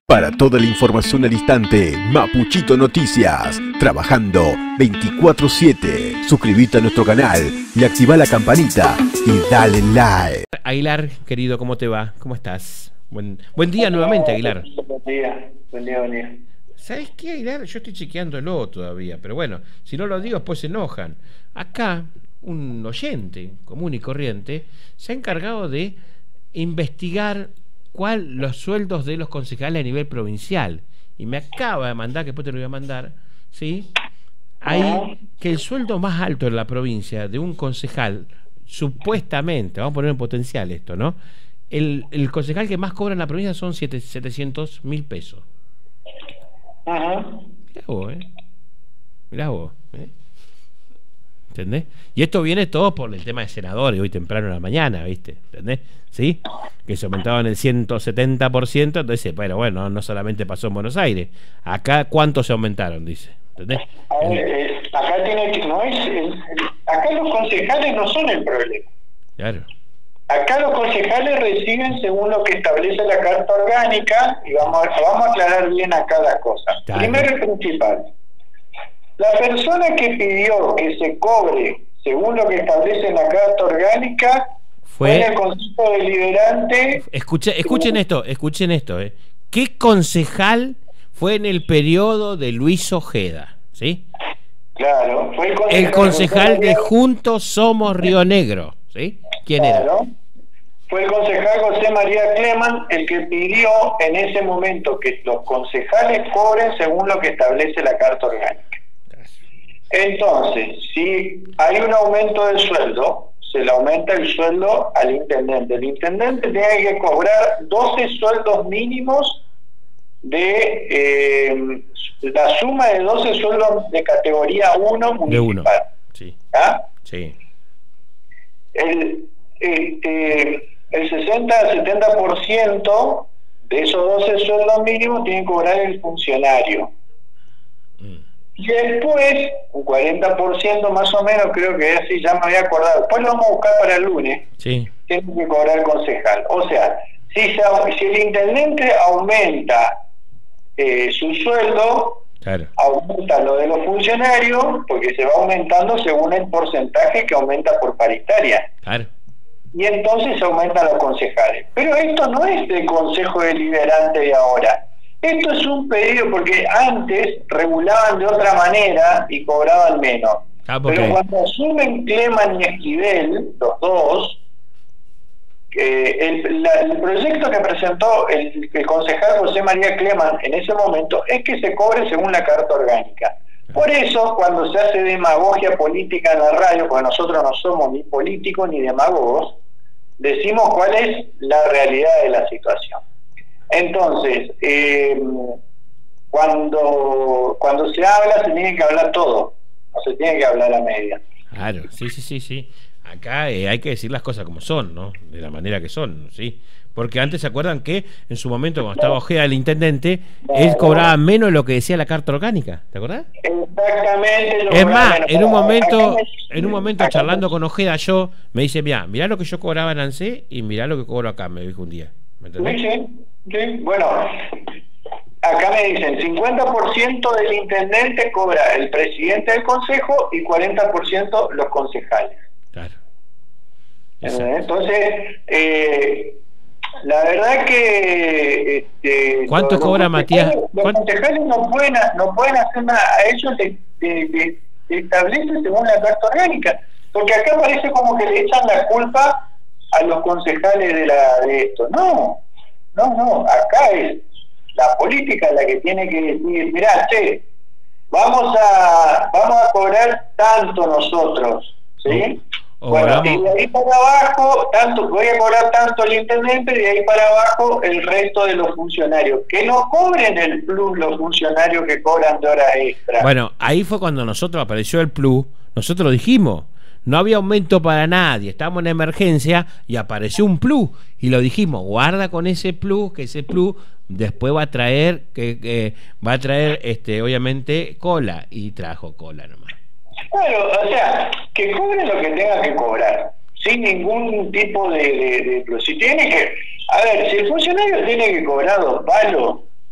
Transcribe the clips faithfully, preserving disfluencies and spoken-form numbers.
Para toda la información al instante, Mapuchito Noticias, trabajando veinticuatro siete. Suscríbete a nuestro canal y activa la campanita y dale like. Aguilar, querido, ¿cómo te va? ¿Cómo estás? Buen, buen día nuevamente, Aguilar. Buen día, buen día, buen día. ¿Sabes qué, Aguilar? Yo estoy chequeándolo todavía, pero bueno, si no lo digo, después se enojan. Acá, un oyente común y corriente se ha encargado de investigar cuál los sueldos de los concejales a nivel provincial, y me acaba de mandar, que después te lo voy a mandar, ¿sí? Hay que el sueldo más alto en la provincia de un concejal, supuestamente, vamos a poner en potencial esto, ¿no? El, el concejal que más cobra en la provincia son setecientos mil pesos. Ajá. Mirá vos, ¿eh? Mirá vos, ¿eh? ¿Entendés? Y esto viene todo por el tema de senadores, hoy temprano en la mañana, ¿viste? ¿Entendés? ¿Sí? Que se aumentaban el ciento setenta por ciento, entonces, bueno, bueno, no solamente pasó en Buenos Aires. Acá, ¿cuánto se aumentaron? Dice. ¿Entendés? A ver, eh, acá tiene que, no es, el, el, acá los concejales no son el problema. Claro. Acá los concejales reciben según lo que establece la Carta Orgánica, y vamos a, vamos a aclarar bien acá las cosas. Claro. Primero y principal, la persona que pidió que se cobre según lo que establece la Carta Orgánica fue, fue el Consejo Deliberante. Escuche, escuchen esto, escuchen esto. Eh. ¿Qué concejal fue en el periodo de Luis Ojeda? ¿Sí? Claro, fue el concejal, el concejal de Juntos Somos Río Negro. ¿Sí? ¿Quién claro. era? Fue el concejal José María Cleman el que pidió en ese momento que los concejales cobren según lo que establece la Carta Orgánica. Entonces, si hay un aumento del sueldo, se le aumenta el sueldo al intendente. El intendente tiene que cobrar doce sueldos mínimos de eh, la suma de doce sueldos de categoría uno municipal. De uno, sí. ¿Ah? Sí. El, el, eh, el sesenta al setenta por ciento de esos doce sueldos mínimos tiene que cobrar el funcionario. Mm. Y después, un cuarenta por ciento más o menos, creo que así ya me había acordado. Después lo vamos a buscar para el lunes. Sí. Tiene que cobrar el concejal. O sea, si, se, si el intendente aumenta eh, su sueldo, claro, aumenta lo de los funcionarios, porque se va aumentando según el porcentaje que aumenta por paritaria. Claro. Y entonces aumentan los concejales. Pero esto no es del Consejo Deliberante de ahora. Esto es un pedido porque antes regulaban de otra manera y cobraban menos. Ah, pero cuando asumen Cleman y Esquivel, los dos, eh, el, la, el proyecto que presentó el, el concejal José María Cleman en ese momento es que se cobre según la Carta Orgánica. Por eso, cuando se hace demagogia política en la radio, porque nosotros no somos ni políticos ni demagogos, decimos cuál es la realidad de la situación. Entonces, eh, cuando cuando se habla, se tiene que hablar todo, no se tiene que hablar a media. Claro, sí, sí, sí, sí. Acá eh, hay que decir las cosas como son, ¿no? De la manera que son, ¿sí? Porque antes se acuerdan que en su momento, cuando estaba Ojeda el intendente, él cobraba menos de lo que decía la Carta Orgánica, ¿te acordás? Exactamente. Es más, en un momento, en un momento charlando con Ojeda, yo me dice, mirá, mirá lo que yo cobraba en ANSE y mirá lo que cobro acá, me dijo un día. ¿Me entendés? Sí, sí, sí. Bueno, acá me dicen, cincuenta por ciento del intendente cobra el presidente del consejo y cuarenta por ciento los concejales. Claro. Entonces, eh, la verdad que este, ¿cuánto los, cobra los Matías? Los concejales no pueden, no pueden hacer nada, a ellos les de, de, de establece según la Carta Orgánica, porque acá parece como que le echan la culpa a los concejales de, la, de esto. No, no, no, acá es la política la que tiene que decir, mirá, che, vamos a, vamos a cobrar tanto nosotros, ¿sí? Oh, bueno, vamos. Y de ahí para abajo, tanto voy a cobrar tanto el intendente, y de ahí para abajo el resto de los funcionarios. Que no cobren el plus los funcionarios que cobran de horas extra. Bueno, ahí fue cuando nosotros apareció el plus, nosotros lo dijimos. No había aumento para nadie, estábamos en emergencia y apareció un plus y lo dijimos, guarda con ese plus, que ese plus después va a traer, que, que va a traer, este, obviamente, cola, y trajo cola nomás. Claro, o sea, que cobre lo que tenga que cobrar, sin ningún tipo de, de, de plus. Si tiene que, a ver, si el funcionario tiene que cobrar dos palos,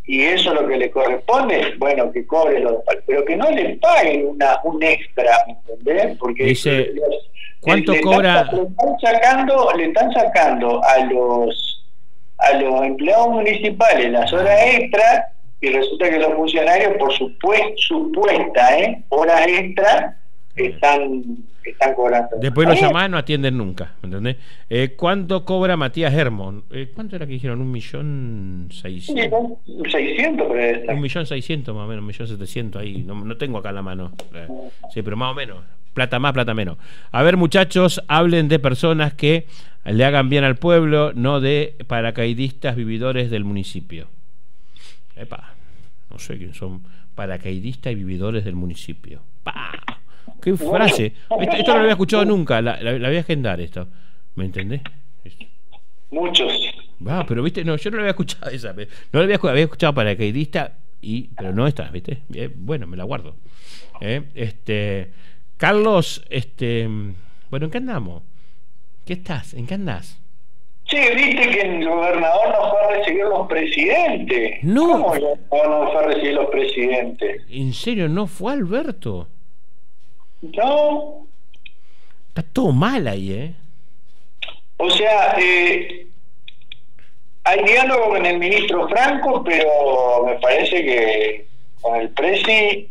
y eso es lo que le corresponde, bueno, que cobre los pero que no le paguen una un extra, ¿entendés? Porque dice, los, ¿cuánto le, cobra? Le están sacando, le están sacando a los a los empleados municipales las horas extras, y resulta que los funcionarios, por supuesto, supuesta, ¿eh? horas extras, están, están cobrando. Después los llaman, no atienden nunca, ¿entendés? Eh, ¿Cuánto cobra Matías Hermon? Eh, ¿Cuánto era que dijeron? ¿Un millón seiscientos? seiscientos, pero un millón seiscientos más o menos, un millón setecientos ahí. No, no tengo acá en la mano. Eh, sí, pero más o menos. Plata más, plata menos. A ver, muchachos, hablen de personas que le hagan bien al pueblo, no de paracaidistas vividores del municipio. Epa, no sé quién son paracaidistas y vividores del municipio. ¡Pah! ¡Qué frase! Esto, esto no lo había escuchado nunca, la, la, la voy a agendar esto. ¿Me entendés? Muchos. Va, pero viste, no, yo no lo había escuchado esa. No lo había, había escuchado paracaidista, y, pero no esta, ¿viste? Eh, bueno, me la guardo. Eh, este, Carlos, este, bueno, ¿en qué andamos? ¿Qué estás? ¿En qué andás? Sí, viste que el gobernador no fue a recibir los presidentes. No. ¿Cómo el gobernador no fue a recibir los presidentes? ¿En serio no fue Alberto? No. Está todo mal ahí, ¿eh? O sea, eh, hay diálogo con el ministro Franco, pero me parece que con el presi...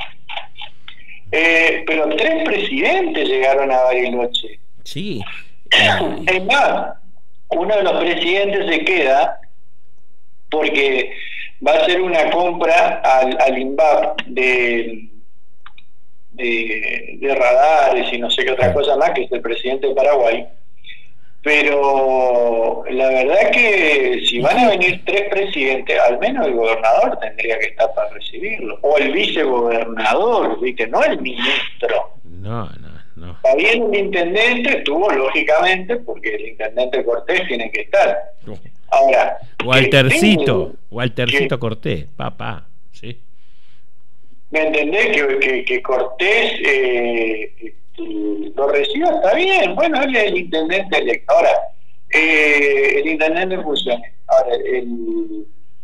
Eh, pero tres presidentes llegaron a Bariloche. Sí. Es más, uno de los presidentes se queda porque va a hacer una compra al, al INVAP de, de, de radares y no sé qué otra cosa más, que es el presidente de Paraguay. Pero la verdad es que si van a venir tres presidentes, al menos el gobernador tendría que estar para recibirlo, o el vicegobernador, ¿viste? No el ministro. No, no, no. Está bien, el intendente estuvo, lógicamente, porque el intendente Cortés tiene que estar. Ahora, Waltercito, Waltercito Cortés, papá, sí. ¿Me entendés? Que, que, que Cortés eh, lo reciba, está bien. Bueno, él es el intendente electo. Ahora, eh, el intendente funciona. Ahora, el.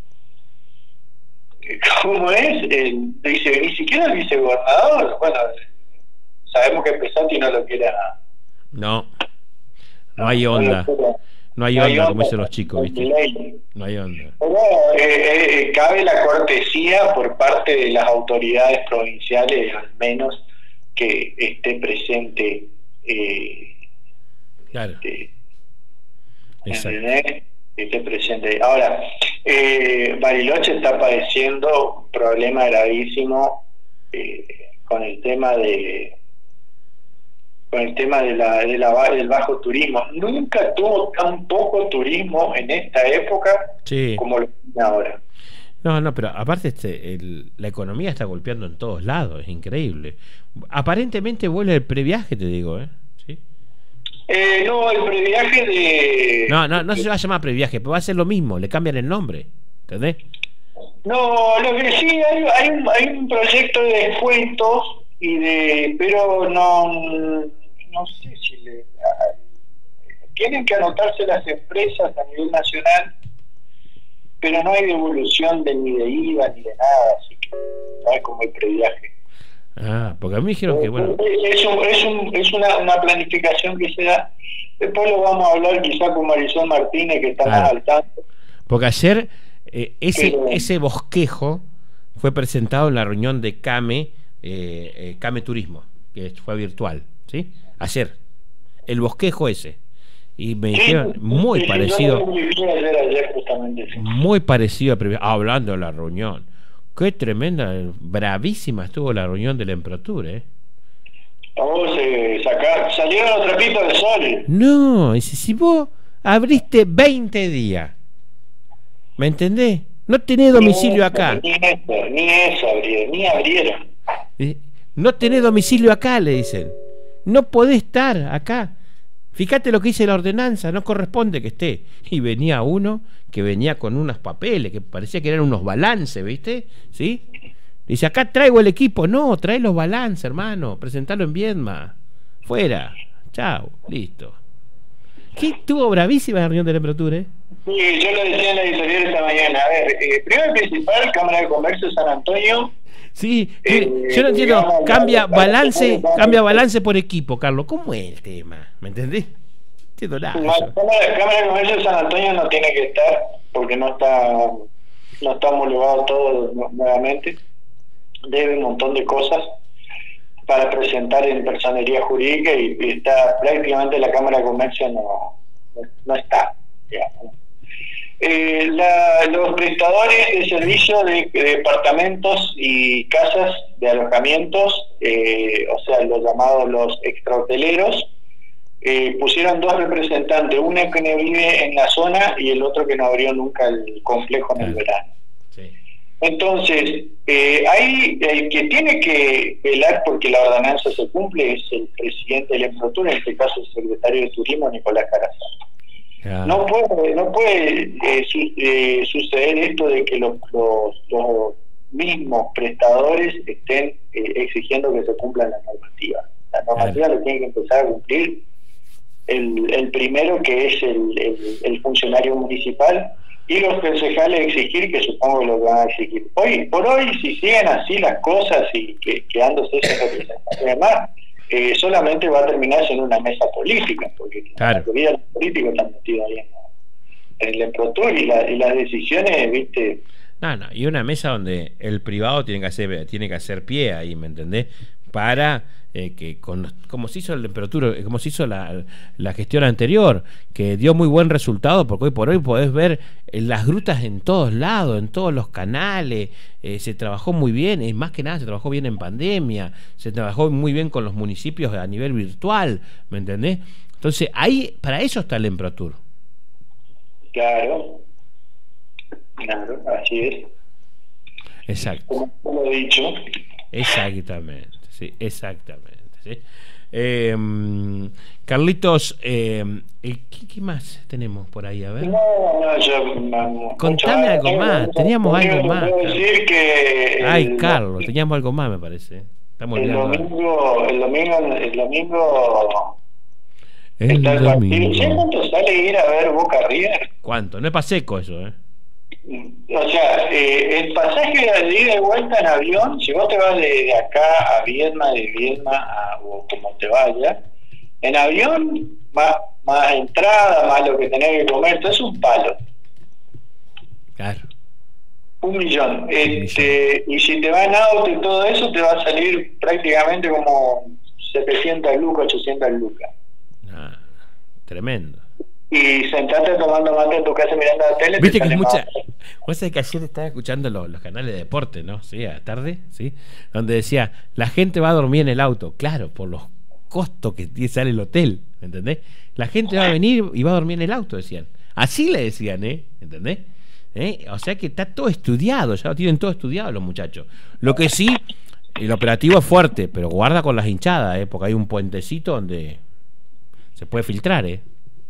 ¿Cómo es? El, dice, ni siquiera el vicegobernador. Bueno, sabemos que Pesati no lo quiere nada. No, no hay onda. No hay onda, como dicen los chicos, ¿viste? No hay onda. Pero, eh, eh, cabe la cortesía por parte de las autoridades provinciales, al menos, que esté presente. Eh, claro. Este, Exacto. Que esté presente. Ahora, eh, Bariloche está padeciendo un problema gravísimo eh, con el tema de con el tema de la, de la, del bajo turismo. Nunca tuvo tan poco turismo en esta época, sí, como lo tiene ahora. No, no, pero aparte este, el, la economía está golpeando en todos lados, es increíble. Aparentemente vuelve el previaje, te digo, ¿eh? ¿Sí? Eh, no, el previaje de... No, no, no se va a llamar previaje, pero va a ser lo mismo, le cambian el nombre, ¿entendés? No, lo que sí, hay, hay, un, hay un proyecto de descuentos, y de pero no... no sé si le, tienen que anotarse las empresas a nivel nacional, pero no hay devolución de, ni de I V A ni de nada, así que no es como el previaje. Ah, porque a mí me dijeron que bueno, es, un, es, un, es una, una planificación que se da. Después lo vamos a hablar quizá con Marisol Martínez, que está, claro, más al tanto. Porque ayer eh, ese, pero, ese bosquejo fue presentado en la reunión de CAME, eh, eh, CAME Turismo, que fue virtual, ¿sí? Ayer, el bosquejo ese, y me dijeron, sí, muy sí, parecido, ayer, ayer, justamente, sí. muy parecido a, ah, hablando de la reunión, qué tremenda, bravísima estuvo la reunión del Emprotur, ¿eh? Vos eh, sacar, salieron los trapitos de sol. No, si vos abriste veinte días, ¿me entendés? No tenés domicilio acá. Ni eso, ni eso abrieron, ni abrieron. No tenés domicilio acá, le dicen. No podés estar acá. Fíjate lo que dice la ordenanza, no corresponde que esté. Y venía uno que venía con unos papeles que parecía que eran unos balances, ¿viste? ¿Sí? Dice, acá traigo el equipo. No, trae los balances, hermano. Presentalo en Viedma. Fuera. Chao. Listo. ¿Qué estuvo bravísima la reunión de la Emprotur, eh? Sí, yo lo decía en la editorial esta mañana. A ver, eh, primero y principal, Cámara de Comercio de San Antonio. Sí, que, eh, yo no entiendo, digamos, cambia para- balance, para- cambia balance por equipo, Carlos. ¿Cómo es el tema? ¿Me entendés? No entiendo nada. La yo. Cámara, Cámara de Comercio de San Antonio no tiene que estar porque no está no está homologado todo nu- nuevamente. Debe un montón de cosas para presentar en personería jurídica y, y está prácticamente la Cámara de Comercio no, no, no está, digamos. Eh, la, los prestadores de servicio de, de departamentos y casas de alojamientos, eh, o sea, los llamados los extrahoteleros, eh, pusieron dos representantes, uno que no vive en la zona y el otro que no abrió nunca el complejo en el verano. Sí. Entonces, eh, ahí el que tiene que velar porque la ordenanza se cumple es el presidente del Emprotur, en este caso el secretario de Turismo, Nicolás Carazán. Ah, No puede, no puede eh, su, eh, suceder esto de que los, los, los mismos prestadores estén eh, exigiendo que se cumpla la normativa. La normativa Claro. lo tiene que empezar a cumplir el, el primero, que es el, el, el funcionario municipal, y los concejales exigir, que supongo que lo van a exigir. Hoy por hoy, si siguen así las cosas y que, quedándose sin representación y demás, eh, solamente va a terminarse en una mesa política, porque Claro. la mayoría de los políticos están metidos ahí en, en el Emprotur y, la, y las decisiones, viste. no, no, y una mesa donde el privado tiene que hacer, tiene que hacer pie ahí, ¿me entendés? Para eh, que, con, como se hizo el Emprotur, como se hizo la, la gestión anterior, que dio muy buen resultado, porque hoy por hoy podés ver eh, las grutas en todos lados, en todos los canales, eh, se trabajó muy bien, y más que nada se trabajó bien en pandemia, se trabajó muy bien con los municipios a nivel virtual, ¿me entendés? Entonces, ahí, para eso está el Emprotur. Claro, claro, así es. Exacto. Como, como he dicho. Exactamente, sí, exactamente. ¿Sí? Eh, Carlitos, eh, ¿qué, ¿qué más tenemos por ahí? A ver. No, no, yo, no, Contame algo mucho, más, no, teníamos no, algo no, más, puedo Carlos. decir que el- Ay, Carlos, teníamos algo más, me parece. Estamos el olvidando. domingo, el domingo, el domingo El está el partido. ¿Sí domingo. cuánto sale ir a ver Boca River? ¿Cuánto? No es paseco eso, ¿eh? O sea, eh, el pasaje de ida y vuelta en avión, si vos te vas de, de acá a Viedma, de Viedma a, o como te vayas, en avión, más, más entrada, más lo que tenés que comer, todo es un palo. Claro. Un millón. Un Este, y si te vas en auto y todo eso, te va a salir prácticamente como setecientas lucas, ochocientas lucas. Ah, tremendo. Y sentarte tomando mate en tu casa mirando la tele. Viste te que sale mucha. más. Vos sabés que ayer estaba escuchando los, los canales de deporte, ¿no? Sí, a la tarde, ¿sí? Donde decía, la gente va a dormir en el auto. Claro, por los costos que tiene sale el hotel, ¿me entendés? La gente va a venir y va a dormir en el auto, decían. Así le decían, ¿eh? ¿Entendés? ¿Eh? O sea que está todo estudiado, ya lo tienen todo estudiado los muchachos. Lo que sí, el operativo es fuerte, pero guarda con las hinchadas, ¿eh? Porque hay un puentecito donde se puede filtrar, ¿eh?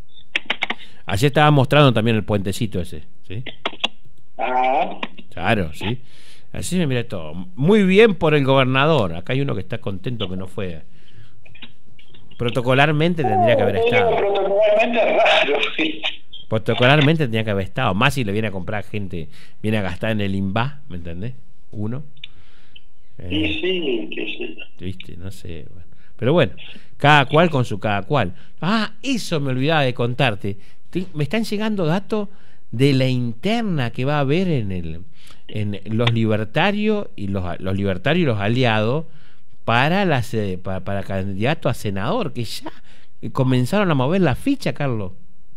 Ayer estaba mostrando también el puentecito ese, ¿sí? Ah, Claro, sí. Así me mira todo. Muy bien por el gobernador. Acá hay uno que está contento que no fue. Protocolarmente tendría que haber digo, estado. protocolarmente es raro. ¿sí? Protocolarmente tendría que haber estado. Más si le viene a comprar gente, viene a gastar en el INVA, ¿me entendés? Uno. Eh, Y sí, que sí. ¿Viste? No sé. Bueno. Pero bueno, cada cual con su cada cual. Ah, eso me olvidaba de contarte. Te- me están llegando datos de la interna que va a haber en el en los libertarios y los, los libertarios y los aliados para las eh, para, para candidato a senador, que ya comenzaron a mover la ficha, Carlos.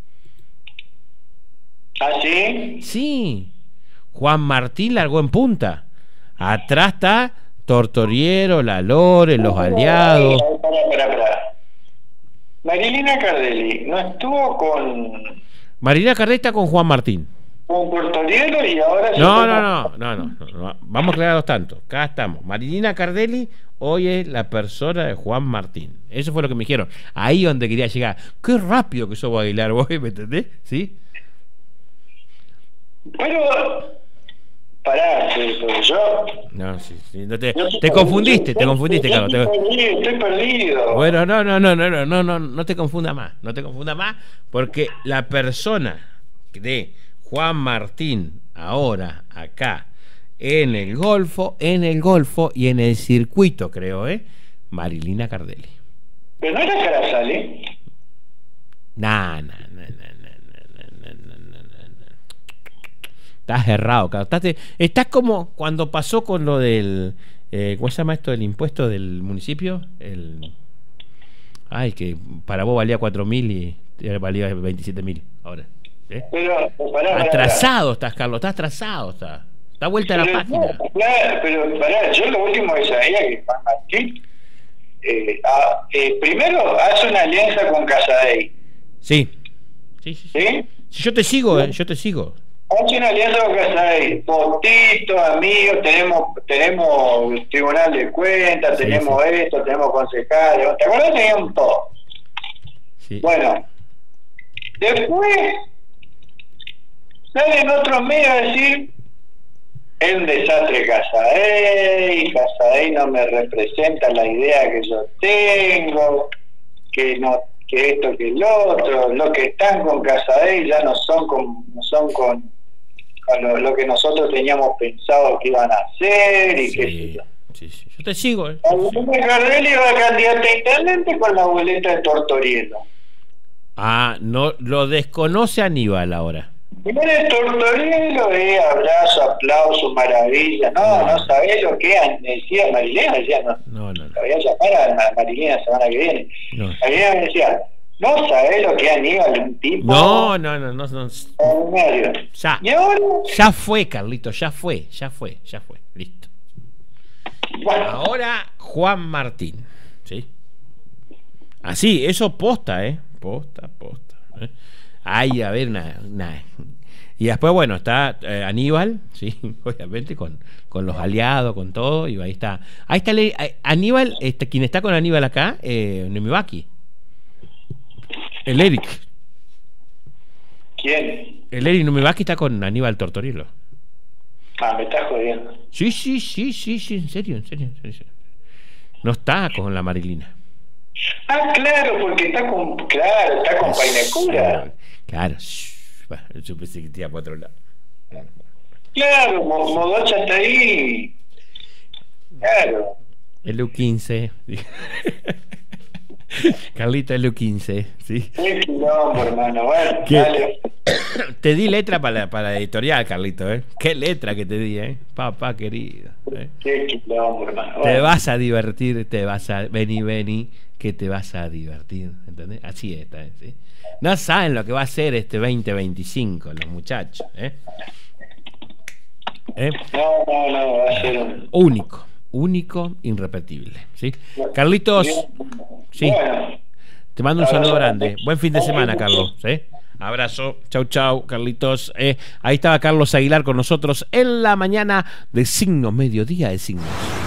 ¿Ah, sí? Sí, Juan Martín largó en punta. Atrás está Tortoriero, La Lore, los aliados. Pará, pará, pará. Marilina Cardelli no estuvo con, Marilina Cardelli está con Juan Martín. con Tortoriero y ahora se No, fue no, con- no, no, no, no, no. Vamos a aclarar los tantos. Acá estamos. Marilina Cardelli hoy es la persona de Juan Martín. Eso fue lo que me dijeron. Ahí donde quería llegar. Qué rápido que sos bailar vos, ¿me entendés? ¿Sí? Pero, pará, sí, pero yo... No, sí, sí. No te, yo- te confundiste, te yo- confundiste, yo Carlos. te- Estoy perdido, estoy perdido. Bueno, no, no, no, no, no, no, no, no te confunda más. No te confunda más porque la persona de Juan Martín, ahora acá, en el Golfo, en el Golfo y en el circuito, creo, ¿eh? Marilina Cardelli. Pero no era Carasale. Nah, nah, nah, nah, nah, nah, nah, nah, nah. Estás errado, Carlos. Estás, estás como cuando pasó con lo del... Eh, ¿Cómo se llama esto? ¿El impuesto del municipio? El... Ay, que para vos valía cuatro mil y valía veintisiete mil ahora. ¿Eh? Pero, pará, atrasado pará. Estás, Carlos. Estás atrasado. Estás. Da vuelta a la pero, página. No, claro, pero pará, yo lo último que sabía que Juan Martín eh, ah, eh, primero hace una alianza con Casadei. Sí. Sí, sí, sí. ¿Sí? Si yo te sigo, eh, yo te sigo. Hace una alianza con Casadei. Potitos, amigos, tenemos tenemos tribunal de cuentas, sí, tenemos sí. esto, tenemos concejales. ¿Te acuerdas? Teníamos todo. Sí. Bueno, después salen otros medios a decir: es un desastre Casadei, Casadei no me representa la idea que yo tengo, que no, que esto, que el otro, los que están con Casadei ya no son con, no son con, con lo, lo que nosotros teníamos pensado que iban a hacer y sí, que sí, sí. Yo te sigo, eh. Cardelli va a candidato a intendente con la boleta de Tortorielo. Ah, no, lo desconoce Aníbal ahora. Primero el Tortorielo, eh, abrazo, aplauso, maravilla. No, no, no sabés lo que decía Marilena, decía, no, no, no, no. La voy a llamar a Marilena la semana que viene. No. Marilena me decía, no sabés lo que es Aníbal, un tipo. No, no, no, no, no. Ya, ¿y ahora? Ya fue, Carlito, ya fue, ya fue, ya fue, listo. Bueno. Ahora Juan Martín, ¿sí? Así, eso posta, ¿eh? Posta, posta. ¿eh? Ay, a ver, nada, nada. Y después, bueno, está eh, Aníbal, sí, obviamente, con, con los aliados, con todo, y ahí está. Ahí está el, Aníbal, este, quien está con Aníbal acá, eh, Numibaki. El Eric. ¿Quién? El Eric Numibaki está con Aníbal Tortorielo. Ah, me estás jodiendo. Sí, sí, sí, sí, sí, en serio, en serio, en serio. No está con la Marilina. Ah, claro, porque está con, claro, está con Painecura. Claro, yo pensé que te iba para otro lado. Claro, Modocha está ahí. Claro. El U quince. Carlita, el U quince, ¿sí? Qué quilombo, hermano. Bueno, dale. Te di letra para la, para la editorial, Carlito, ¿eh? Qué letra que te di, ¿eh? Papá querido. ¿eh? Qué quilombo, hermano. Bueno. Te vas a divertir, te vas a... Vení, vení, que te vas a divertir, ¿entendés? Así está, ¿eh? ¿sí? No saben lo que va a ser este veinte veinticinco los muchachos, ¿eh? ¿Eh? No, no, no, va a ser un... único, único, irrepetible, ¿sí? Carlitos, sí, bueno, te mando un saludo grande. Buen fin de semana, Carlos, ¿sí? Abrazo, chau, chau, Carlitos. Eh, ahí estaba Carlos Aguilar con nosotros en la mañana de Signos, mediodía de Signos.